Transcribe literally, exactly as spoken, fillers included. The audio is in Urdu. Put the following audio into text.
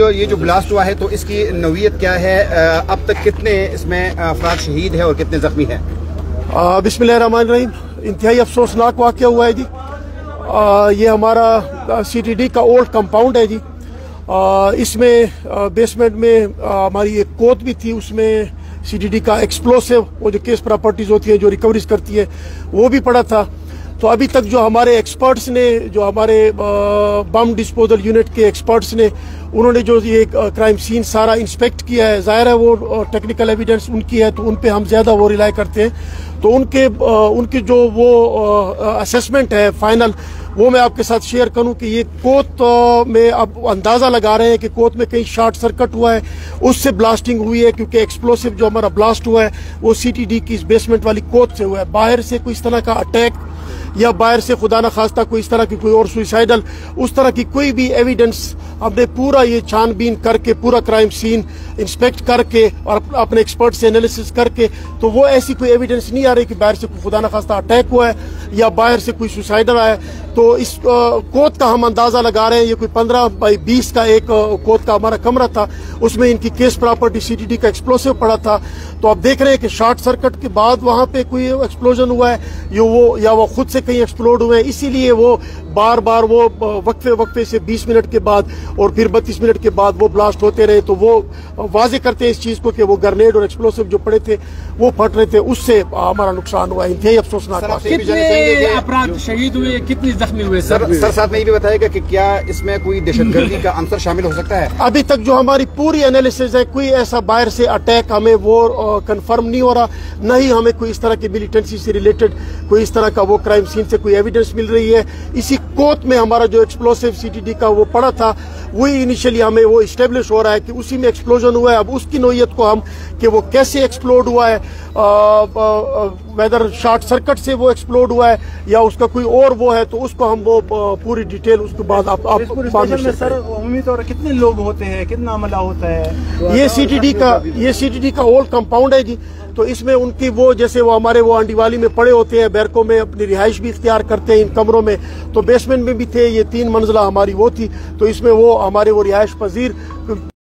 جو یہ جو بلاسٹ ہوا ہے تو اس کی نوعیت کیا ہے؟ اب تک کتنے اس میں افراد شہید ہیں اور کتنے زخمی ہیں؟ بسم اللہ الرحمن الرحیم. انتہائی افسوسناک واقعہ ہوا ہے جی. یہ ہمارا سی ٹی ڈی کا اولڈ کمپاؤنڈ ہے جی. اس میں بیسمنٹ میں ہماری ایک کوت بھی تھی, اس میں سی ٹی ڈی کا ایکسپلوسو وہ جو کیس پراپرٹیز ہوتی ہیں جو ریکوریز کرتی ہے وہ بھی پڑا تھا. تو ابھی تک جو ہمارے ایکسپرٹس نے, جو ہمارے بم ڈسپوزل یونٹ کے ایکسپرٹس نے, انہوں نے جو یہ کرائم سین سارا انسپیکٹ کیا ہے, ظاہر ہے وہ ٹیکنیکل ایویڈنس ان کی ہے تو ان پہ ہم زیادہ وہ ریلائی کرتے ہیں. تو ان کے ان کی جو وہ اسیسمنٹ ہے فائنل, وہ میں آپ کے ساتھ شیئر کروں کہ یہ کوت میں اب اندازہ لگا رہے ہیں کہ کوت میں کہیں شارٹ سرکٹ ہوا ہے, اس سے بلاسٹنگ ہوئی ہے, کیونکہ ایکسپلوسو جو ہمارا بلاسٹ ہوا ہے وہ سی ٹی ڈی کی اس بیسمنٹ والی کوت سے ہوا ہے. باہر سے کوئی اس طرح کا اٹیک یا باہر سے خدا نہ خواستہ کوئی اس طرح کی کوئی اور سوئسائڈل اس طرح کی کوئی بھی ایویڈنس ہم نے پورا یہ چھان بین کر کے, پورا کرائم سین انسپیکٹ کر کے اور اپنے ایکسپرٹ سے انالیسس کر کے, تو وہ ایسی کوئی ایویڈنس نہیں آ رہی کہ باہر سے کوئی خدا نہ خواستہ اٹیک ہوا ہے یا باہر سے کوئی سوئسائڈل آیا ہے. تو اس کوت کا ہم اندازہ لگا رہے ہیں, یہ کوئی پندرہ بائی بیس کا ایک کوت کا ہمارا کمرہ تھا, اس میں ان کی case property C T D کا ایکسپلوسو پڑا تھا. تو آپ دیکھ رہے ہیں کہ شارٹ سرکٹ کے بعد وہاں پہ کوئی ایکسپلوژن ہوا ہے یا وہ یا وہ خود سے کہیں ایکسپلوڈ ہوئے ہیں, اسی لیے وہ بار بار وہ وقفے وقفے سے بیس منٹ کے بعد اور پھر بتیس منٹ کے بعد وہ بلاسٹ ہوتے رہے. تو وہ واضح کرتے ہیں اس چیز کو کہ وہ گرنیڈ اور ایکسپلوسو جو پڑے تھے وہ پھٹ رہے تھے, اس سے ہمارا نقصان ہوا ہے. انتہائی افسوسناک. کتنے افراد شہید ہوئے, کتنی زخمی ہوئے؟ سر سر صاحب نے یہ بھی بتایا گا کہ کیا اس میں کوئی دہشت گردی کا عنصر شامل ہو سکتا ہے؟ ابھی تک جو ہماری پوری انالیسز ہے, کوئی ایسا باہر سے اٹیک ہمیں وہ کنفرم نہیں ہو رہا, نہ ہی ہمیں کوئی اس طرح کی ملیٹنسی سے ریلیٹڈ کوئی اس طرح کا وہ کرائم سین سے کوئی ایویڈنس مل رہی ہے. اسی کوت میں ہمارا جو ایکسپلوسو سی ٹی ڈی کا وہ پڑا تھا, وہی انیشلی ہمیں وہ اسٹیبلش ہو رہا ہے کہ اسی میں ایکسپلوژن ہوا ہے. اب اس کی نوعیت کو ہم کہ وہ کیسے ایکسپلوڈ ہوا ہے, ویدر شارٹ سرکٹ سے وہ ایکسپلوڈ ہوا ہے یا اس کا کوئی اور وہ ہے, تو اس کو ہم وہ پوری ڈیٹیل اس کے بعد آپ آپ سر عمومی طور پر کتنے لوگ ہوتے ہیں, کتنا عملہ ہوتا ہے؟ یہ سی ٹی ڈی کا یہ سی ٹی ڈی کا اولڈ کمپاؤنڈ ہے جی. تو اس میں ان کی وہ جیسے وہ ہمارے وہ انڈیوالی میں پڑے ہوتے ہیں, بیرکوں میں اپنی رہائش بھی اختیار کرتے ہیں ان کمروں میں, تو بیسمنٹ میں بھی تھے, یہ تین منزلہ ہماری وہ تھی, تو اس میں وہ ہمارے وہ رہائش پذیر